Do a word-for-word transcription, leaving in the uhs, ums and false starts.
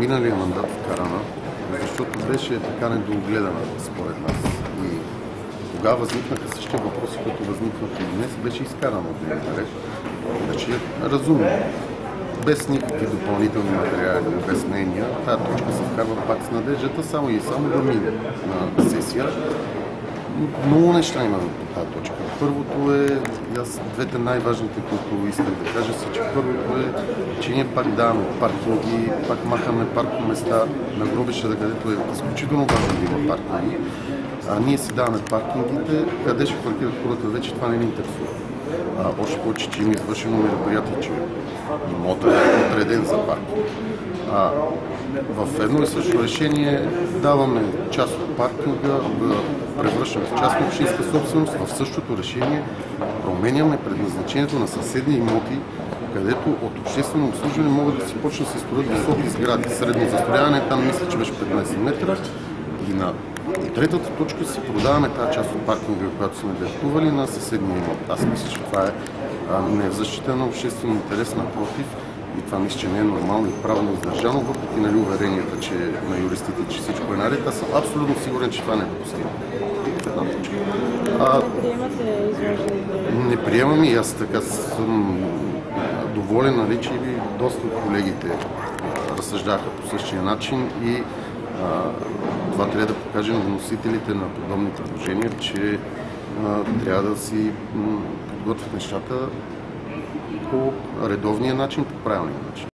миналия мандат вкарана, защото беше така недоогледана според нас. И тогава възникнаха същите въпроси, които възникват и днес, беше изкарана от дневния ред. Значи разумно, без никакви допълнителни материали, без мнения, тази точка се вкарва пак с надеждата, само и само да мине на сесия. Много неща има по тази точка. Първото е, аз двете най-важните, които исках да кажа, са, че първото е, че ние пак даваме паркинги, пак махаме паркоместа на гробищата, където е изключително важно да има паркинги. А ние си даваме паркингите, къде ще паркират хората, вече това не ни интересува. А, още повече, че има извършено мероприятие, че имотът е отреден за паркинг. А, в едно и също решение даваме част от паркинга, да превръщаме в частна общинска собственост, в същото решение променяме предназначението на съседни имоти, където от обществено обслужване могат да си почнат да се строят високи сгради. Средно застрояване там мисля, че беше петнайсет метра. И на третата точка си продаваме тази част от паркинга, която сме дефтували на съседния имот. Аз мисля, че това е а, не е в защита на обществен интерес, напротив. И това мисля, че не е нормално и правилно издържано, въпреки нали, уверенията, че на юристите, че всичко е наред. Аз съм абсолютно сигурен, че това не е допустимо. Една точка. А, не приемам и аз така съм доволен, нали, че и доста от колегите разсъждаха по същия начин и а, това трябва да покажем на носителите на подобни предложения, че а, трябва да си м, подготвят нещата по редовния начин, по правилния начин.